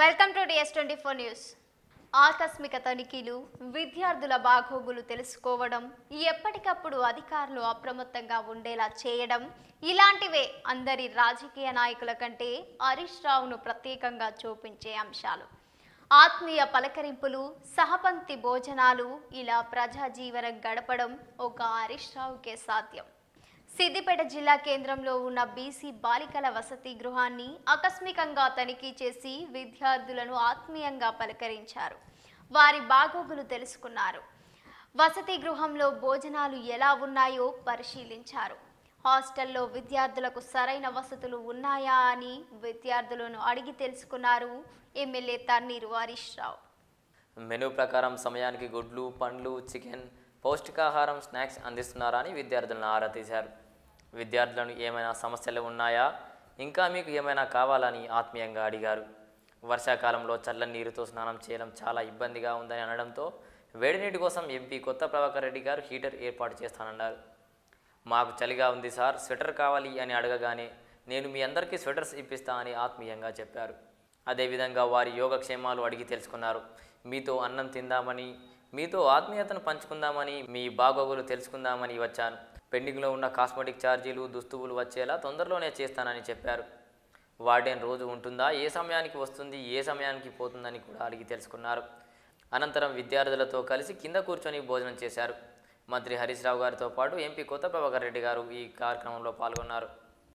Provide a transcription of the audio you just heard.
Welcome to DS24 news. ఆకస్మిక తనిఖీలు, విద్యార్థుల బాగోగులు తెలుసుకోవడం, ఎప్పటికప్పుడు అధికారులు అప్రమత్తంగా ఉండేలా చేయడం ఇలాంటివే అందరి రాజకీయ నాయకుల కంటే హరీష్ రావును ప్రత్యేకంగా చూపించే అంశాలు. ఆత్మీయ పలకరింపులు, సహపంక్తి భోజనాలు, ఇలా ప్రజా జీవనం గడపడం ఒక హరీష్ రావుకే సాధ్యం. సిద్దిపేట జిల్లా కేంద్రంలో ఉన్న బీసీ బాలికల వసతి గృహాన్ని ఆకస్మికంగా తనిఖీ చేసి విద్యార్థులను ఆత్మీయంగా పలకరించారు. వారి బాగోగులు తెలుసుకున్నారు. వసతి గృహంలో భోజనాలు ఎలా ఉన్నాయో పరిశీలించారు. హాస్టల్లో విద్యార్థులకు సరైన వసతులు ఉన్నాయా అని విద్యార్థులను అడిగి తెలుసుకున్నారు ఎమ్మెల్యే తన్నీరు హరీష్ రావు. మెనూ ప్రకారం సమయానికి గుడ్లు, పండ్లు, చికెన్, పౌష్టికాహారం, స్నాక్స్ అందిస్తున్నారా అని విద్యార్థులను ఆరా తీశారు. విద్యార్థులను ఏమైనా సమస్యలు ఉన్నాయా, ఇంకా మీకు ఏమైనా కావాలని ఆత్మీయంగా అడిగారు. వర్షాకాలంలో చల్లని నీరుతో స్నానం చేయడం చాలా ఇబ్బందిగా ఉందని అనడంతో వేడి నీటి కోసం ఎంపీ కొత్త ప్రభాకర్ రెడ్డి గారు హీటర్ ఏర్పాటు చేస్తానన్నారు. మాకు చలిగా ఉంది సార్, స్వెటర్ కావాలి అని అడగగానే నేను మీ అందరికీ స్వెటర్స్ ఇప్పిస్తా అని ఆత్మీయంగా చెప్పారు. అదేవిధంగా వారి యోగక్షేమాలు అడిగి తెలుసుకున్నారు. మీతో అన్నం తిందామని, మీతో ఆత్మీయతను పంచుకుందామని, మీ బాగోగులు తెలుసుకుందామని వచ్చాను. పెండింగ్లో ఉన్న కాస్మెటిక్ ఛార్జీలు, దుస్తువులు వచ్చేలా తొందరలోనే చేస్తానని చెప్పారు. వార్డెన్ రోజు ఉంటుందా, ఏ సమయానికి వస్తుంది, ఏ సమయానికి పోతుందని కూడా అడిగి తెలుసుకున్నారు. అనంతరం విద్యార్థులతో కలిసి కింద కూర్చొని భోజనం చేశారు. మంత్రి హరీష్ రావు గారితో పాటు ఎంపీ కొత్త ప్రభాకర్ రెడ్డి గారు ఈ కార్యక్రమంలో పాల్గొన్నారు.